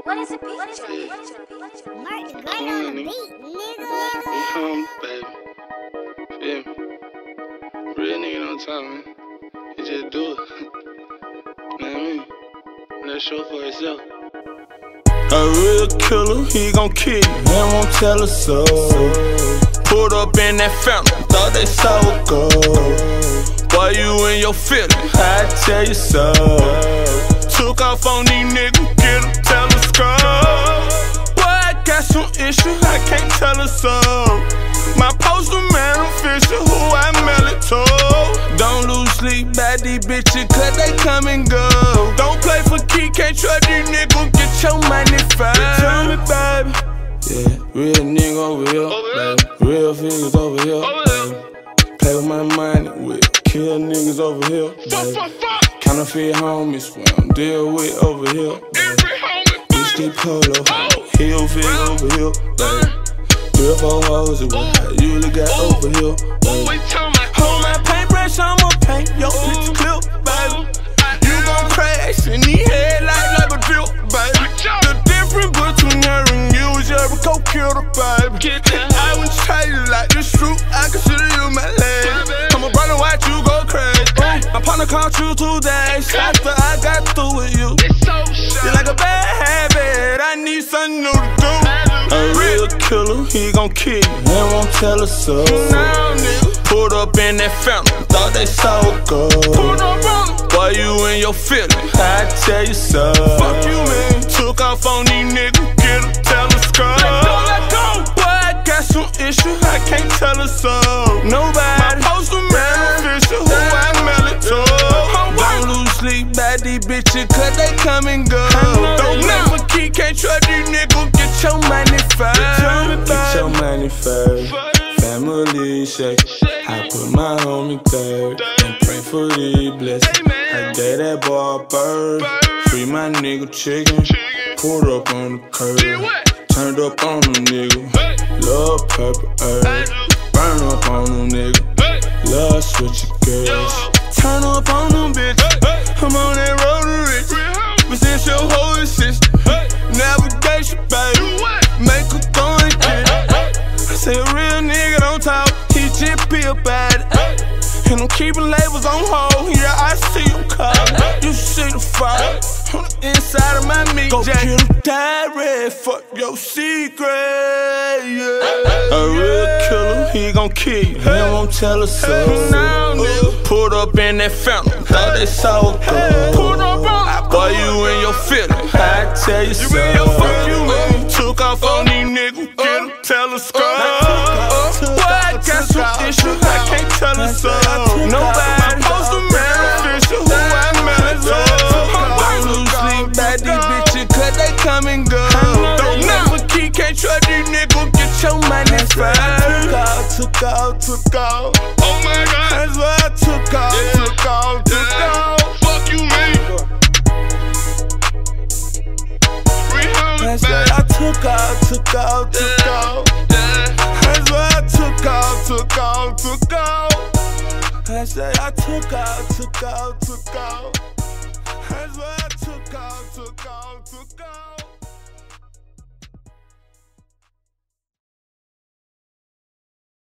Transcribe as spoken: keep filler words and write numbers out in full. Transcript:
What is a beat? What is a beat? Mark the great on the beat, nigga. We home, baby. Feel me? Real nigga don't talk, man. You just do it. Know what I mean? Let's show for yourself. A real killer, he gon' kill you, and won't tell us so. Pulled up in that fountain, thought they saw it go. Boy, you in your feelings, I tell you so. Took off on these niggas, get them telescope. Boy, I got some issues, I can't tell her so. My poster man official, who I mail it to. Don't lose sleep by these bitches, cause they come and go. Don't play for key, can't trust these niggas, get your money fast. Tell me, baby. Yeah, real nigga over here, over baby. Real figures over here, over baby. Play with my money, with kill niggas over here, baby. Counterfeit homies, we don't deal with over here, baby. Bitch, they polo, heel figure over here, baby. Three or four hoes, is what I usually got over here, baby. Hold my paintbrush, I'ma paint your bitch clip, baby. You gon' crash in the headlight like a drill, baby. The difference between her and you is every coke killer, baby. I wouldn't tell you like this truth, I consider you my lady. I'm a brother, watch you go crazy. My partner called you today, after I got through with you. You're like a bad habit, I need something new to do. A real killer, he gon' kill you, and won't tell us so. Pulled up in that fountain, thought they saw it go. Boy, you in your feelings, I tell you so. Fuck you, man. Took off on these niggas, get them telescope. Let go, let go. Boy, I got some issues, I can't tell her so. Nobody. My poster man official, who I mail it to. Don't lose sleep by these bitches, cause they come and go. Don't never keep, can't trust these niggas, get your money fast. Get your money fast. Family shake. I put my homie third and pray for the blessing. I gave that boy a bird, free my nigga chicken. Pulled up on the curb, turned up on them nigga. Love purple earth, burn up on them nigga. Love switching girls, turn up on them bitches. I'm on that road to rich, but since your whole system, navigation baby, make her go and get it. I say a real nigga don't talk, he just be about it. And I'm keeping labels on hold, yeah, I see him calling. You see the fire on the inside of my meat. Go kill him direct, fuck your secret, yeah. A real killer, he gon' kill you, he won't tell us so. Pulled up in that fountain, thought they saw it go. Boy, you in your feelings, I tell you so. Fuck you, man. Took off on these niggas, get them telescope. Boy, I got some issues, I can't tell her so. Nobody. Poster man official, who I mail it to. Don't lose sleep by these bitches, cause they come and go. Don't never keep, can't trust these niggas, get your money fast. Took off, took off, oh my god. That's why I took off, took off, took off. Fuck you, man. That's why I took off, took off, took off. That's why I took off, took off, took off. That's why I took off, took off, took off. That's why I took off, took off, took off.